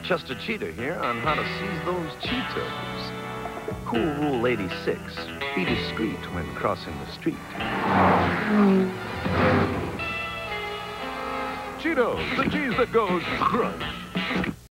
Chester Cheetah here on how to seize those Cheetos. Cool Rule 86. Be discreet when crossing the street. Cheetos, the cheese that goes crunch.